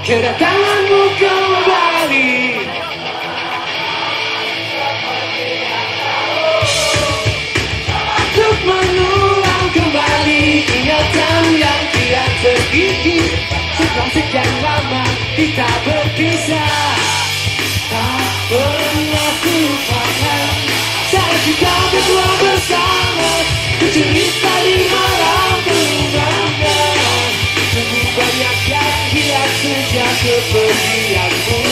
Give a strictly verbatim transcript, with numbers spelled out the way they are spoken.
kedatanganmu kembali. Untuk mengulang kembali ingatan yang tidak terkikis. Setelah sekian lama kita berpisah, tak pernah lupakan saat kita berdua bersama bercerita di malam purnama. Sungguh banyak yang hilang sejak kepergianmu.